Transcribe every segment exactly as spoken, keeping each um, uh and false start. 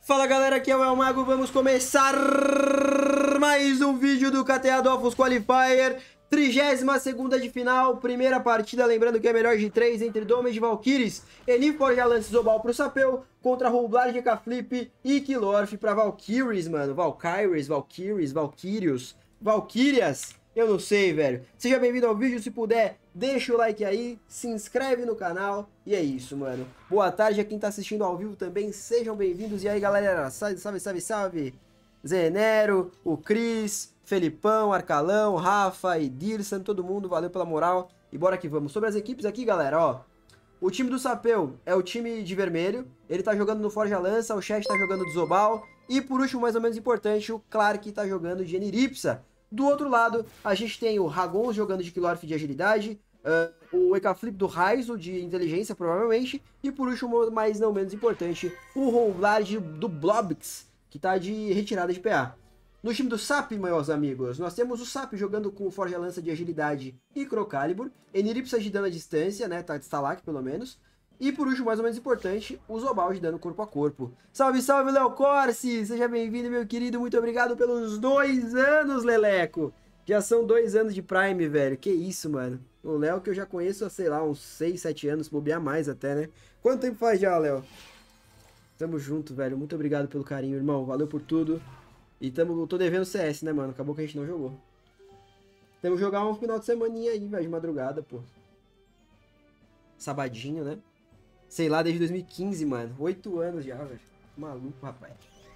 Fala galera, aqui é o El Mago, vamos começar mais um vídeo do K T A Dofus Qualifier, trigésima segunda de final, primeira partida, lembrando que é melhor de três entre Domes de Valkyries, Enif Forja Lance Zobal pro Sapeu, contra Roublar de K-Flip e Kilorf pra Valkyries, mano, Valkyries, Valkyries, Valkyrios, Valkyrias, eu não sei, velho. Seja bem-vindo ao vídeo, se puder, deixa o like aí, se inscreve no canal e é isso, mano. Boa tarde a quem tá assistindo ao vivo também, sejam bem-vindos. E aí, galera, salve, salve, salve, salve. Zenero, o Cris, Felipão, Arcalão, Rafa, Edirson, todo mundo, valeu pela moral. E bora que vamos. Sobre as equipes aqui, galera, ó. O time do Sapeu é o time de vermelho, ele tá jogando no Forja Lança, o Chat tá jogando de Zobal. E por último, mais ou menos importante, o Clark tá jogando de Eniripsa. Do outro lado, a gente tem o Ragons jogando de Kilorf de agilidade, uh, o E K-Flip do Raizo de inteligência, provavelmente, e por último, mas não menos importante, o Roublar do Blobix, que tá de retirada de P A. No time do Sap, meus amigos, nós temos o Sap jogando com o Forja Lança de agilidade e Crocalibur, Eniripsa de dano à distância, né, tá de Stalak pelo menos, e por último, mais ou menos importante, o Zobal de dano corpo a corpo. Salve, salve, Léo Corsi! Seja bem-vindo, meu querido. Muito obrigado pelos dois anos, Leleco. Já são dois anos de Prime, velho. Que isso, mano. O Léo que eu já conheço há, sei lá, uns seis, sete anos. Bobear mais até, né? Quanto tempo faz já, Léo? Tamo junto, velho. Muito obrigado pelo carinho, irmão. Valeu por tudo. E tamo, tô devendo C S, né, mano? Acabou que a gente não jogou. Temos que jogar um final de semaninha aí, velho. De madrugada, pô. Sabadinho, né? Sei lá, desde dois mil e quinze, mano. Oito anos já, velho. Maluco, rapaz.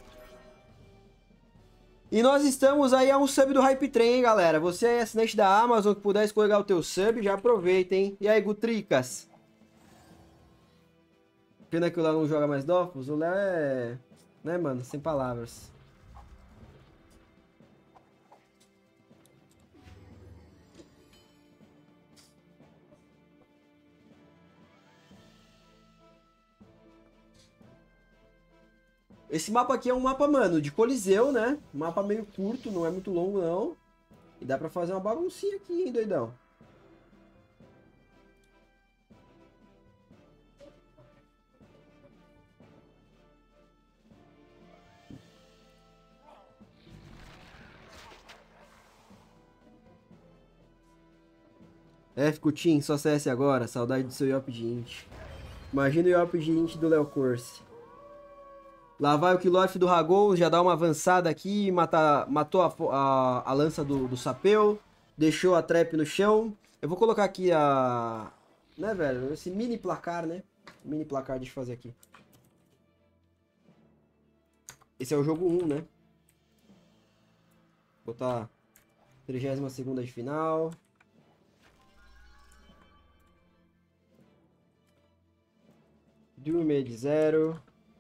E nós estamos aí a um sub do Hype Train, hein, galera. Você é assinante da Amazon, que puder escorregar o teu sub, já aproveita, hein. E aí, Gutricas? Pena que o Léo não joga mais Dofus. O Léo é... né, mano? Sem palavras. Esse mapa aqui é um mapa, mano, de Coliseu, né? Mapa meio curto, não é muito longo, não. E dá pra fazer uma baguncinha aqui, hein, doidão? F, Cutim, só C S agora. Saudade do seu Yop de Int. Imagina o Yop de Int do Léo Corsi. Lá vai o Kilorf do Ragons, já dá uma avançada aqui, mata, matou a, a, a lança do, do Sapeu, deixou a trap no chão. Eu vou colocar aqui a... né, velho, esse mini placar, né? Mini placar, deixa eu fazer aqui. Esse é o jogo um, né? Vou botar trigésima segunda de final. Doom de zero.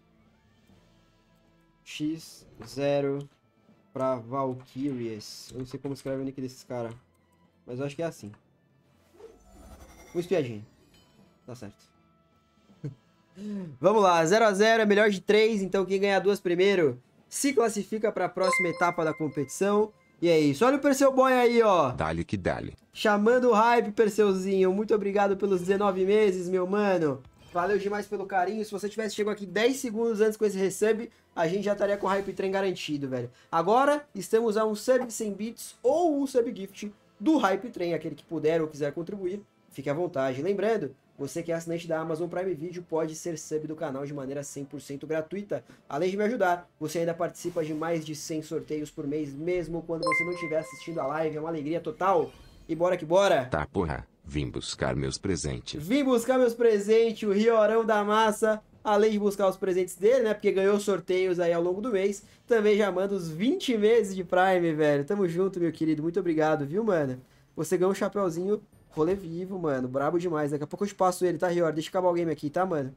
X zero pra Valkyries. Eu não sei como escreve o nick desses caras, mas eu acho que é assim. Um espiadinho. Tá certo. Vamos lá, zero a zero é melhor de três, então quem ganhar duas primeiro se classifica para a próxima etapa da competição. E é isso. Olha o Perseu Boy aí, ó. Dale que dale. Chamando o hype, Perseuzinho. Muito obrigado pelos dezenove meses, meu mano. Valeu demais pelo carinho. Se você tivesse chegado aqui dez segundos antes com esse resub, a gente já estaria com o Hype Train garantido, velho. Agora, estamos a um sub de cem bits ou um sub gift do Hype Train. Aquele que puder ou quiser contribuir, fique à vontade. Lembrando, você que é assinante da Amazon Prime Video pode ser sub do canal de maneira cem por cento gratuita. Além de me ajudar, você ainda participa de mais de cem sorteios por mês, mesmo quando você não estiver assistindo a live. É uma alegria total. E bora que bora! Tá, porra. Vim buscar meus presentes. Vim buscar meus presentes, o Riorão da Massa, além de buscar os presentes dele, né? Porque ganhou sorteios aí ao longo do mês. Também já manda os vinte meses de Prime, velho. Tamo junto, meu querido. Muito obrigado, viu, mano? Você ganhou um chapéuzinho rolê vivo, mano. Brabo demais. Daqui a pouco eu te passo ele, tá, Rior? Deixa eu acabar o game aqui, tá, mano?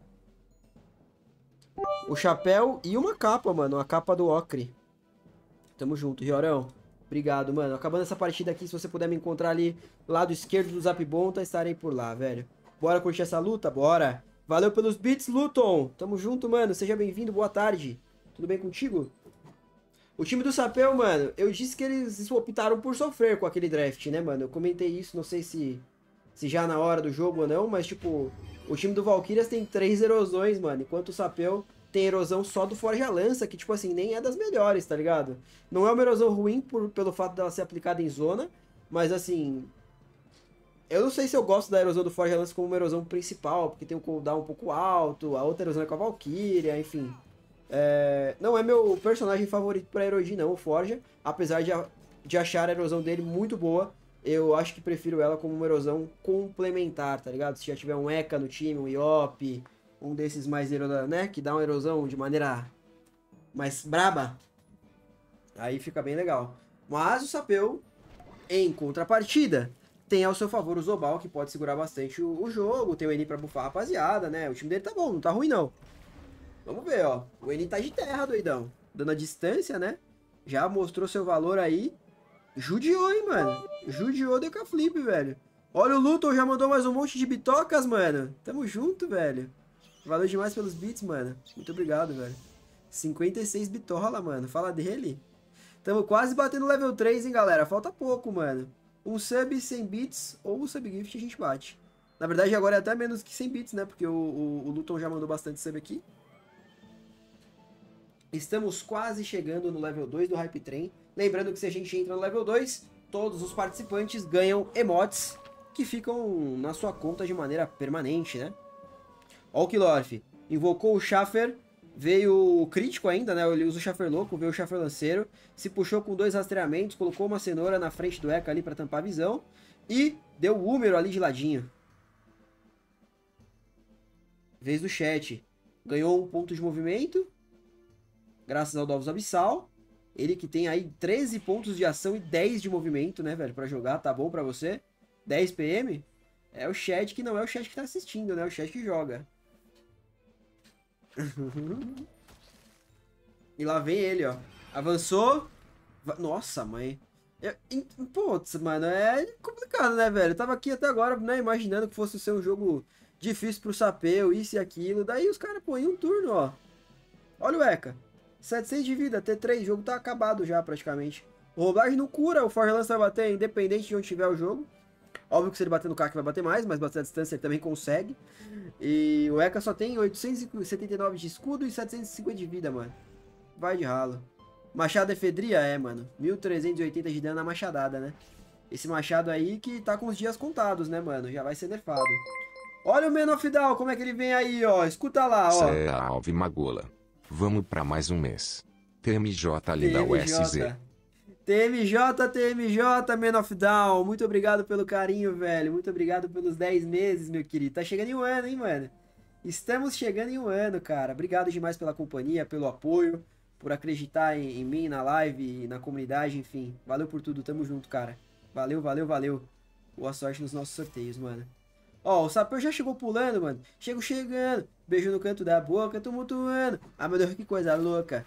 O chapéu e uma capa, mano. A capa do Ocre. Tamo junto, Riorão. Obrigado, mano. Acabando essa partida aqui, se você puder me encontrar ali, lado esquerdo do Zapbonta, estarei por lá, velho. Bora curtir essa luta? Bora! Valeu pelos beats, Luton! Tamo junto, mano. Seja bem-vindo, boa tarde. Tudo bem contigo? O time do Sapeu, mano, eu disse que eles optaram por sofrer com aquele draft, né, mano? Eu comentei isso, não sei se, se já na hora do jogo ou não, mas, tipo, o time do Valkyrias tem três erosões, mano, enquanto o Sapeu tem erosão só do Forja Lança, que, tipo assim, nem é das melhores, tá ligado? Não é uma erosão ruim por, pelo fato dela ser aplicada em zona, mas, assim... Eu não sei se eu gosto da erosão do Forja Lança como uma erosão principal, porque tem um cooldown um pouco alto, a outra erosão é com a Valkyria, enfim. É... Não é meu personagem favorito pra Erogi, não, o Forja, apesar de, a... de achar a erosão dele muito boa. Eu acho que prefiro ela como uma erosão complementar, tá ligado? Se já tiver um Eka no time, um Iop, um desses mais erosão, né? Que dá uma erosão de maneira mais braba. Aí fica bem legal. Mas o Sapeu, em contrapartida, tem ao seu favor o Zobal, que pode segurar bastante o, o jogo. Tem o Eni pra buffar a rapaziada, né? O time dele tá bom, não tá ruim não. Vamos ver, ó. O Eni tá de terra, doidão. Dando a distância, né? Já mostrou seu valor aí. Judiou, hein, mano. Judiou de Flip, velho. Olha o Luton, já mandou mais um monte de bitocas, mano. Tamo junto, velho. Valeu demais pelos bits, mano. Muito obrigado, velho. cinquenta e seis bitola, mano. Fala dele. Tamo quase batendo level três, hein, galera. Falta pouco, mano. Um sub cem bits ou um sub gift a gente bate. Na verdade, agora é até menos que cem bits, né? Porque o, o, o Luton já mandou bastante sub aqui. Estamos quase chegando no level dois do Hype Train. Lembrando que se a gente entra no level dois, todos os participantes ganham emotes que ficam na sua conta de maneira permanente, né? Ó o Kilorf. Invocou o Schaffer. Veio o crítico ainda, né? Ele usa o Schaffer louco, veio o Schaffer lanceiro. Se puxou com dois rastreamentos, colocou uma cenoura na frente do Eka ali pra tampar a visão. E deu o Húmero ali de ladinho. Vez do chat. Ganhou um ponto de movimento. Graças ao Dovos Abissal. Ele que tem aí treze pontos de ação e dez de movimento, né, velho? Pra jogar, tá bom pra você? dez P M? É o chat que não é o chat que tá assistindo, né? É o chat que joga. E lá vem ele, ó. Avançou. Nossa, mãe. Eu... Putz, mano, é complicado, né, velho? Eu tava aqui até agora, né, imaginando que fosse ser um jogo difícil pro Sapeu, isso e aquilo. Daí os caras põem um turno, ó. Olha o Eka. setecentos de vida, T três, o jogo tá acabado já praticamente. O Roblage não cura, o Forja Lança vai bater independente de onde tiver o jogo. Óbvio que se ele bater no K vai bater mais, mas bater a distância ele também consegue. E o Eka só tem oitocentos e setenta e nove de escudo e setecentos e cinquenta de vida, mano. Vai de ralo. Machado Efedria? É, mano. mil trezentos e oitenta de dano na machadada, né? Esse machado aí que tá com os dias contados, né, mano? Já vai ser nerfado. Olha o Man of Down, como é que ele vem aí, ó. Escuta lá, ó. Essa é a Alve Magola. Vamos pra mais um mês. T M J ali da U S Z. T M J, T M J, Man of Down. Muito obrigado pelo carinho, velho. Muito obrigado pelos dez meses, meu querido. Tá chegando em um ano, hein, mano? Estamos chegando em um ano, cara. Obrigado demais pela companhia, pelo apoio, por acreditar em, em mim, na live e na comunidade, enfim. Valeu por tudo, tamo junto, cara. Valeu, valeu, valeu. Boa sorte nos nossos sorteios, mano. Ó, o Sapeu já chegou pulando, mano. Chego chegando. Beijo no canto da boca, tumultuando. Ah, meu Deus, que coisa louca.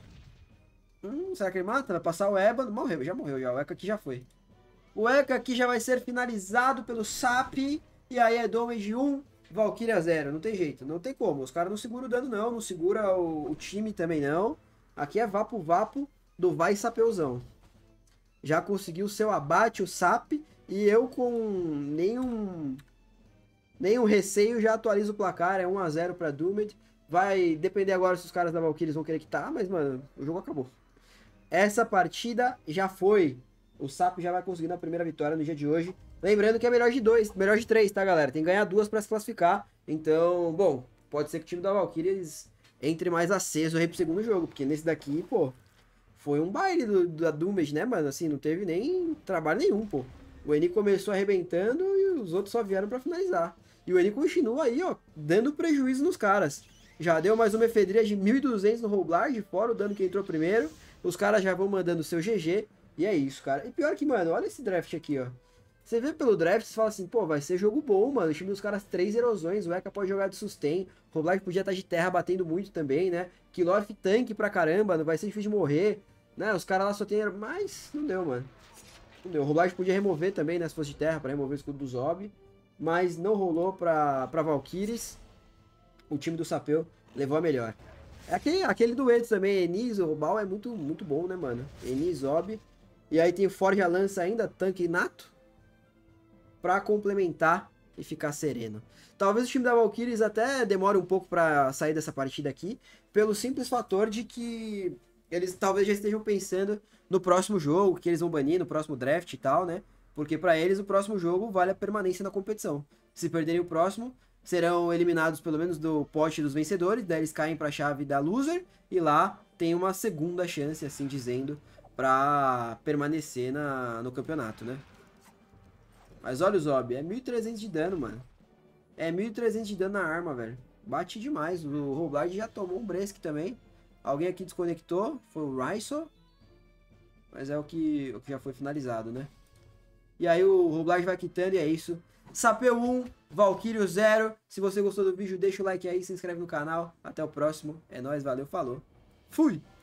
Hum, será que ele mata? Vai passar o Ébano. Morreu, já morreu já. O Eka aqui já foi. O Eka aqui já vai ser finalizado pelo Sap. E aí é damage um, Valkyria zero. Não tem jeito, não tem como. Os caras não seguram o dano não. Não segura o, o time também não. Aqui é vapo vapo do vai Sapeuzão. Já conseguiu o seu abate, o Sap. E eu com nenhum... Nenhum receio, já atualiza o placar, é um a zero pra Doomed. Vai depender agora se os caras da Valkyries vão querer quitar, mas, mano, o jogo acabou. Essa partida já foi. O Sap já vai conseguir a primeira vitória no dia de hoje. Lembrando que é melhor de dois, melhor de três, tá, galera? Tem que ganhar duas pra se classificar. Então, bom, pode ser que o time da Valkyries entre mais aceso aí pro segundo jogo, porque nesse daqui, pô, foi um baile do, da Doomed, né, mano? Assim, não teve nem trabalho nenhum, pô. O Eni começou arrebentando e os outros só vieram pra finalizar. E o Eni continua aí, ó, dando prejuízo nos caras. Já deu mais uma efedria de mil e duzentos no Roblard, fora o dano que entrou primeiro. Os caras já vão mandando o seu G G. E é isso, cara. E pior que, mano, olha esse draft aqui, ó. Você vê pelo draft, você fala assim, pô, vai ser jogo bom, mano. O time dos caras, três erosões. O Eka pode jogar de sustain. O Roblard podia estar de terra batendo muito também, né? Kilorf tanque pra caramba, não vai ser difícil de morrer. Né? Os caras lá só tem... Mas não deu, mano. Não deu. O Roblard podia remover também, né? Se fosse de terra, pra remover o escudo do Zob. Mas não rolou pra, pra Valkyries. O time do Sapeu levou a melhor. É aquele, aquele dueto também, Enis, o Robal é muito, muito bom, né, mano? Enis, Zob. E aí tem o Forja Lança ainda, tanque nato. Pra complementar e ficar sereno. Talvez o time da Valkyries até demore um pouco pra sair dessa partida aqui, pelo simples fator de que eles talvez já estejam pensando no próximo jogo, que eles vão banir no próximo draft e tal, né? Porque pra eles o próximo jogo vale a permanência na competição. Se perderem o próximo, serão eliminados pelo menos do pote dos vencedores, daí eles caem pra chave da loser, e lá tem uma segunda chance, assim dizendo, pra permanecer na, no campeonato, né? Mas olha o Zob, é mil e trezentos de dano, mano. É mil e trezentos de dano na arma, velho. Bate demais. O Roblard já tomou um Bresk também. Alguém aqui desconectou, foi o Raiso. Mas é o que, o que já foi finalizado, né? E aí o Roblard vai quitando e é isso. Sapeu um, Valkyrio zero. Se você gostou do vídeo, deixa o like aí, se inscreve no canal. Até o próximo. É nóis, valeu, falou. Fui!